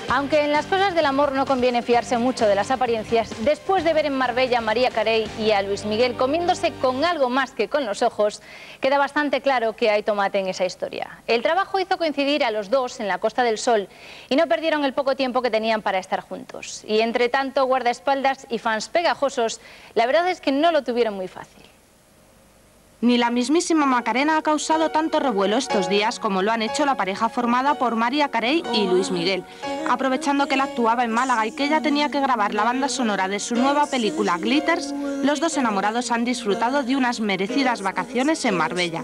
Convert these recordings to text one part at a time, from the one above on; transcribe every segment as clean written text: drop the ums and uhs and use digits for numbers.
Aunque en las cosas del amor no conviene fiarse mucho de las apariencias, después de ver en Marbella a Mariah Carey y a Luis Miguel comiéndose con algo más que con los ojos, queda bastante claro que hay tomate en esa historia. El trabajo hizo coincidir a los dos en la Costa del Sol y no perdieron el poco tiempo que tenían para estar juntos. Y entre tanto, guardaespaldas y fans pegajosos, la verdad es que no lo tuvieron muy fácil. Ni la mismísima Macarena ha causado tanto revuelo estos días como lo han hecho la pareja formada por Mariah Carey y Luis Miguel. Aprovechando que él actuaba en Málaga y que ella tenía que grabar la banda sonora de su nueva película Glitters, los dos enamorados han disfrutado de unas merecidas vacaciones en Marbella.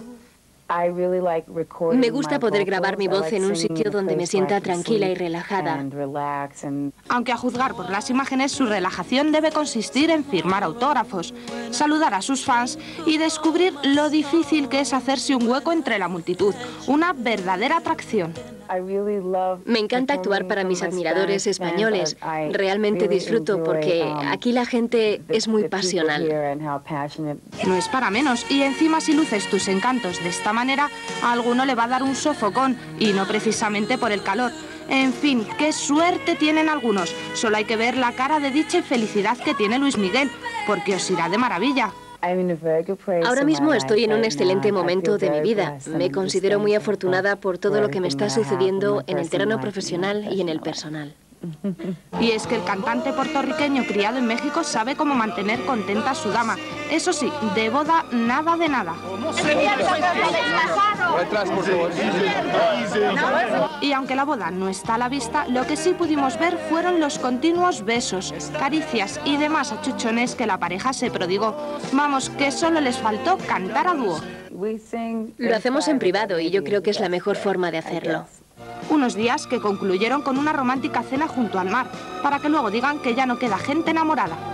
Me gusta poder grabar mi voz en un sitio donde me sienta tranquila y relajada. Aunque a juzgar por las imágenes, su relajación debe consistir en firmar autógrafos, saludar a sus fans y descubrir lo difícil que es hacerse un hueco entre la multitud. Una verdadera atracción. Me encanta actuar para mis admiradores españoles. Realmente disfruto porque aquí la gente es muy pasional. No es para menos, y encima si luces tus encantos de esta manera, a alguno le va a dar un sofocón, y no precisamente por el calor. En fin, qué suerte tienen algunos. Solo hay que ver la cara de dicha y felicidad que tiene Luis Miguel, porque os irá de maravilla. Ahora mismo estoy en un excelente momento de mi vida. Me considero muy afortunada por todo lo que me está sucediendo en el terreno profesional y en el personal. Y es que el cantante puertorriqueño criado en México sabe cómo mantener contenta a su dama. Eso sí, de boda nada de nada. Y aunque la boda no está a la vista, lo que sí pudimos ver fueron los continuos besos, caricias y demás achuchones que la pareja se prodigó. Vamos, que solo les faltó cantar a dúo. Lo hacemos en privado y yo creo que es la mejor forma de hacerlo. Unos días que concluyeron con una romántica cena junto al mar, para que luego digan que ya no queda gente enamorada.